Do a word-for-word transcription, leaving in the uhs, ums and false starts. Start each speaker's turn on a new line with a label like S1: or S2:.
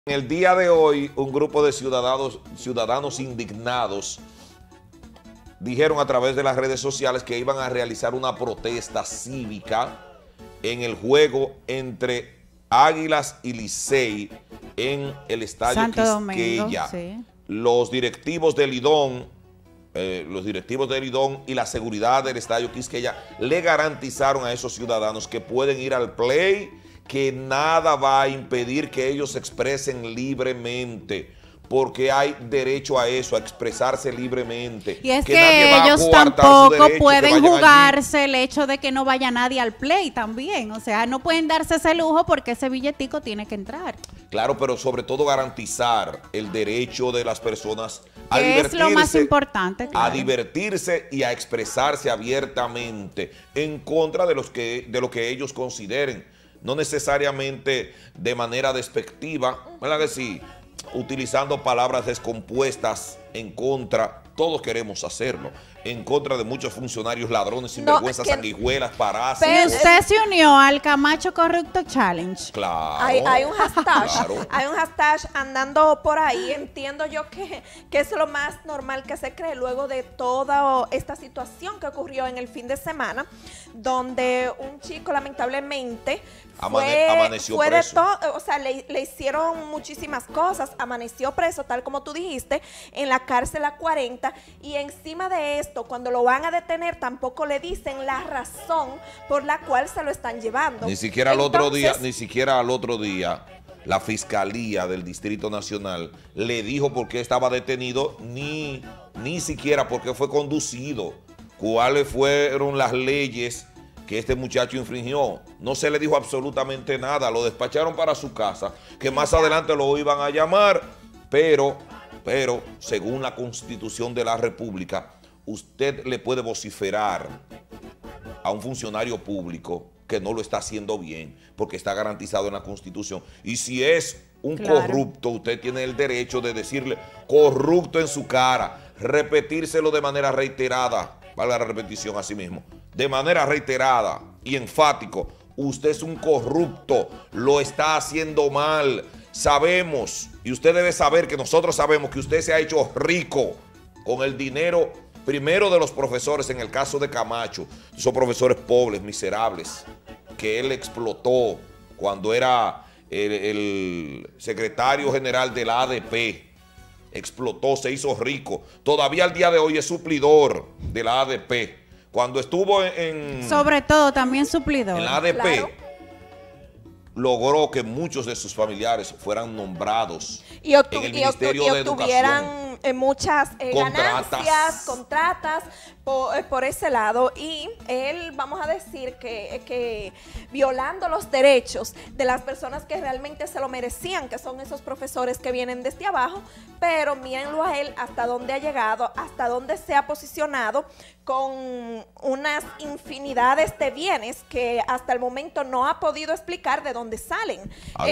S1: En el día de hoy, un grupo de ciudadanos, ciudadanos indignados dijeron a través de las redes sociales que iban a realizar una protesta cívica en el juego entre Águilas y Licey en el estadio
S2: Santo Domingo,
S1: Quisqueya.
S2: sí.
S1: Los directivos del Lidón, eh, los directivos del Lidón y la seguridad del estadio Quisqueya le garantizaron a esos ciudadanos que pueden ir al play, que nada va a impedir que ellos se expresen libremente, porque hay derecho a eso, a expresarse libremente.
S2: Y es que,
S1: que
S2: ellos tampoco pueden jugarse allí el hecho de que no vaya nadie al play también. O sea, no pueden darse ese lujo porque ese billetico tiene que entrar.
S1: Claro, pero sobre todo garantizar el derecho de las personas a
S2: que
S1: divertirse,
S2: es lo más importante, claro.
S1: a divertirse y a expresarse abiertamente en contra de, los que, de lo que ellos consideren. No necesariamente de manera despectiva, ¿verdad que sí? Utilizando palabras descompuestas en contra, todos queremos hacerlo, en contra de muchos funcionarios ladrones, sinvergüenzas,
S3: no,
S1: sanguijuelas, parásitos.
S2: Pero usted se unió al Camacho Corrupto Challenge.
S1: Claro.
S3: Hay, hay un hashtag,
S1: claro.
S3: hay un hashtag andando por ahí. Entiendo yo que, que es lo más normal que se cree luego de toda esta situación que ocurrió en el fin de semana, donde un chico lamentablemente fue,
S1: amaneció
S3: fue
S1: preso.
S3: de todo, o sea, le, le hicieron muchísimas cosas, amaneció preso, tal como tú dijiste, en la cárcel a cuarenta, y encima de esto, cuando lo van a detener, tampoco le dicen la razón por la cual se lo están llevando.
S1: Ni siquiera al
S3: Entonces,
S1: otro día, ni siquiera al otro día, la Fiscalía del Distrito Nacional le dijo por qué estaba detenido, ni, ni siquiera por qué fue conducido, cuáles fueron las leyes que este muchacho infringió. No se le dijo absolutamente nada, lo despacharon para su casa, que más adelante lo iban a llamar, pero, pero según la Constitución de la República, usted le puede vociferar a un funcionario público que no lo está haciendo bien, porque está garantizado en la Constitución. Y si es un
S2: Claro.
S1: corrupto, usted tiene el derecho de decirle corrupto en su cara, repetírselo de manera reiterada, valga la repetición a sí mismo, de manera reiterada y enfático: usted es un corrupto, lo está haciendo mal. Sabemos, y usted debe saber que nosotros sabemos que usted se ha hecho rico con el dinero, primero de los profesores, en el caso de Camacho, esos profesores pobres, miserables, que él explotó cuando era el, el secretario general de la A D P. Explotó, se hizo rico. Todavía al día de hoy es suplidor de la A D P. Cuando estuvo en...
S2: Sobre todo también suplidor.
S1: En la A D P,
S3: Claro.
S1: logró que muchos de sus familiares fueran nombrados
S3: y, obtu
S1: en el
S3: y,
S1: Ministerio
S3: obtu y
S1: de
S3: obtuvieran
S1: Educación.
S3: eh, muchas eh,
S1: Contratas.
S3: ganancias, contratas por, eh, por ese lado, y él, vamos a decir que, que violando los derechos de las personas que realmente se lo merecían, que son esos profesores que vienen desde abajo, pero mírenlo a él hasta dónde ha llegado, hasta dónde se ha posicionado, con unas infinidades de bienes que hasta el momento no ha podido explicar de dónde salen.